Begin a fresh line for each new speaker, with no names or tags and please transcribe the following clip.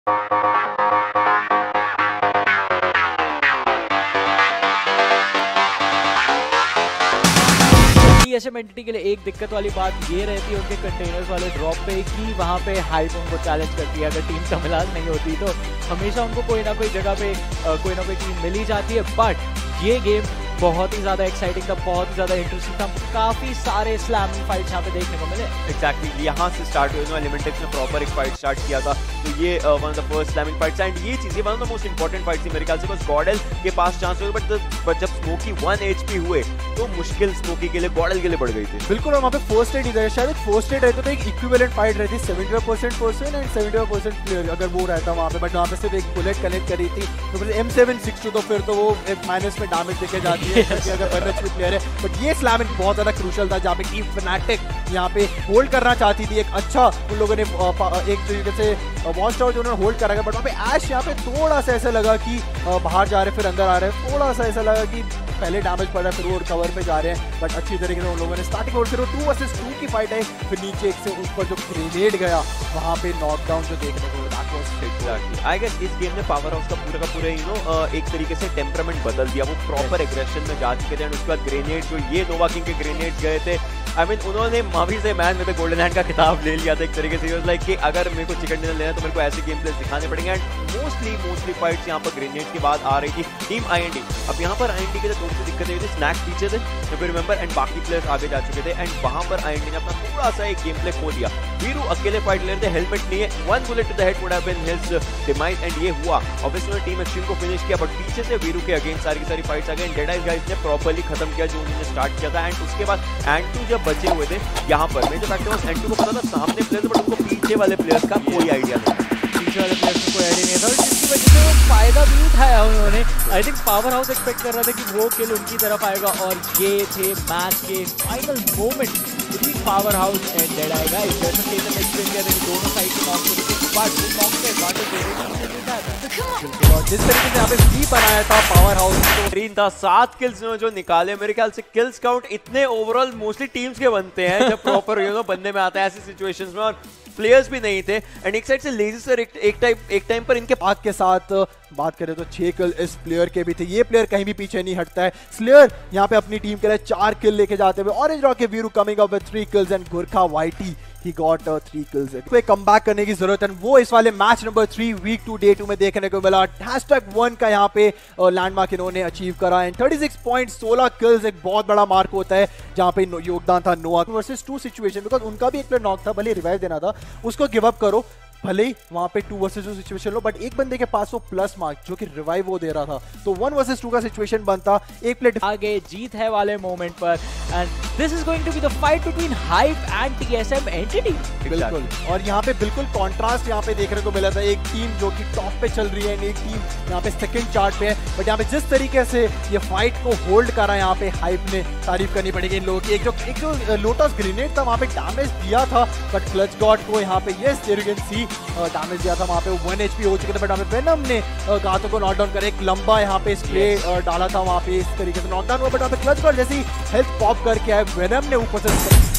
TSM entity के लिए एक दिक्कत वाली बात ये रहती है उनके कंटेनर्स वाले ड्रॉप पे कि वहाँ पे हाइप उनको चैलेंज करती है। अगर टीम तमिलाल नहीं होती तो हमेशा उनको कोई ना कोई जगह पे कोई ना कोई टीम मिल ही जाती है। बट ये गेम बहुत ही ज़्यादा एक्साइटिंग था, बहुत ही ज़्यादा इंटरेस्टिंग था। काफ़ी सारे स्लैमिंग फाइट्स यहाँ पे देखने को मिले।
एग्जैक्टली यहाँ से स्टार्ट हुई ना, एलिमेंटेक्स ने प्रॉपर एक फाइट स्टार्ट किया था, तो ये one of the first slamming fights and ये चीज़ें one of the most important fights थी मेरे ख्याल से। बस गॉडल के पास चांस हुए बट जब स्मोकी 1 HP हुए तो मुश्किल स्मोकी के लिए गॉडल के लिए बढ़ गई थी।
बिल्कुल, और वहाँ पे फर्स्ट एड इधर शायद फर्स्ट एड रहता तो एक इक्विवेलेंट फाइट रहती 75% पर्सन एंड 75% प्लेयर अगर वो रहता वहाँ पे, बट वहाँ पे सिर्फ एक बुलेट कनेक्ट करी थी तो फिर M762 तो फिर तो वो एक माइनस में डैमेज देके जाती है अगर प्लेयर है। बट ये स्लैमिंग बहुत ज्यादा क्रूशल था जहाँ पे टीम फनाटिक यहाँ पे होल्ड करना चाहती थी। एक अच्छा उन लोगों ने एक तरीके से वॉच टावर जो उन्होंने होल्ड करा, बट वहाँ पे ऐश यहाँ पे थोड़ा सा ऐसा लगा कि बाहर जा रहे फिर अंदर आ रहे हैं, थोड़ा सा ऐसा लगा कि पहले डैमेज पड़ रहा है फिर वो कवर पे जा रहे हैं। बट अच्छी तरीके से उन लोगों ने स्टार्टिंग और फिर 2 vs 2 की फाइट है, फिर नीचे एक से ऊपर जो ग्रेनेड गया वहाँ पे नॉकडाउन जो देखने को मिला।
आई गेस इस गेम ने पावर हाउस का पूरा एक तरीके से टेम्परामेंट बदल दिया। वो प्रॉपर एग्रेशन में जा चुके थे एंड उसके बाद ग्रेनेड जो ये नोवा किंग के ग्रेनेड गए थे, आई मीन उन्होंने मावी से मैन में गोल्डन हैंड का खिताब ले लिया था एक तरीके से। लाइक कि अगर मेरे को चिकन डिनर लेना तो मेरे को ऐसे गेम प्लेस दिखाने पड़ेंगे। एंड मोस्टली फाइट्स यहाँ पर ग्रेनेड के बाद आ रही थी टीम INT। अब यहाँ पर INT के लिए थोड़ी सी दिक्कतें हुई थी, स्नैक पीछे थे तो रिमेंबर एंड बाकी प्लेयर्स आगे जा चुके थे एंड वहाँ पर INT ने अपना थोड़ा सा एक गेम प्ले खो दिया। वीरू अकेले फाइट ले रहे थे, हेलमेट नहीं है, 1 bullet to the head would have been his demise and ये हुआ। ऑब्वियसली उन्होंने टीम एक्सट्रीम को फिनिश किया बट पीछे से वीरू के अगेंस्ट सारी की सारी फाइट्स आ गई। डेड आइज गाइस ने प्रॉपर्ली खत्म किया जो उन्होंने स्टार्ट किया था। एंड उसके बाद N2 जब बचे हुए थे यहाँ पर मेजर फैक्टर was N2 को पता था सामने प्लेयर्स बट उनको पीछे वाले प्लेयर्स का कोई आइडिया नहीं,
पीछे वाले प्लेयर्स को कोई आइडिया नहीं था जिसकी वजह से वो फायदा भी उठाया उन्होंने। I think powerhouse expect कर रहा था कि वो किल उनकी तरफ आएगा और ये थे मैच के final moment between powerhouse and dead eye guys. जैसे कि मैंने एक्सप्लेन किया था कि दोनों साइड के नॉक थे बट वो नॉक पे एडवांटेज दे रहे थे।
और जिस तरीके से यहाँ पे स्वीप बनाया था पावर हाउस
तो ग्रीन था 7 किल्स जो निकाले। मेरे ख्याल से किल्स काउंट इतने ओवरऑल मोस्टली टीम्स के बनते हैं जब प्रॉपर बनने में आता है ऐसी सिचुएशंस में, और प्लेयर्स भी नहीं थे। एंड एक साइड से लेजी सर एक टाइम पर इनके
आग के साथ बात करें तो 6 किल इस प्लेयर के भी थे। ये प्लेयर कहीं भी पीछे नहीं हटता है। स्लेयर यहाँ पे अपनी टीम के लिए 4 किल लेके जाते हुए, ऑरेंज रॉक के Veeru coming up with 3 kills and Gurkha YT he got 3 kills। कोई कमबैक करने की जरूरत है, वो इस वाले मैच नंबर 3 वीक 2 डे 2 में देखने को मिला। #1 का यहाँ पे लैंडमार्क इन्होंने अचीव करा एंड 36 पॉइंट 16 किल्स एक बहुत बड़ा मार्क होता है जहाँ पे योगदान था नोआ वर्सेस 2 सिचुएशन, बिकॉज उनका भी एक प्लेयर नॉक था, भले रिवाइव देना था उसको गिव अप करो, भले ही वहां पे 2 vs 2 सिचुएशन लो, बट एक बंदे के पास वो प्लस मार्क जो कि रिवाइव वो दे रहा था तो 1 vs 2 का सिचुएशन बनता। एक प्लेट
आगे जीत है वाले मोमेंट पर and this is going to be the fight between hype and TSM entity.
बिल्कुल, और यहाँ पे बिल्कुल कॉन्ट्रास्ट यहाँ पे देखने को मिला था। एक टीम जो कि टॉप पे चल रही है, एक टीम यहाँ पे सेकंड चार्ट पे है, बट यहाँ पे जिस तरीके से ये फाइट को होल्ड करा यहाँ पे हाइप ने, तारीफ करनी पड़ेगी इन लोगों की। एक जो लोटस ग्रेनेड था वहाँ पे डैमेज दिया था बट क्लच गॉड को यहाँ पे ये एरोगेंसी डैमेज दिया था। वहाँ पे 1 HP हो चुके थे बट यहाँ पे वेनम ने गातों को नॉकडाउन कर एक लंबा यहाँ पे स्प्रे डाला था, वहाँ पे इस तरीके से नॉकडाउन हुआ बट यहाँ पे क्लच गॉड जैसी हेल्थ पॉप करके आए वेनम ने ऊपर से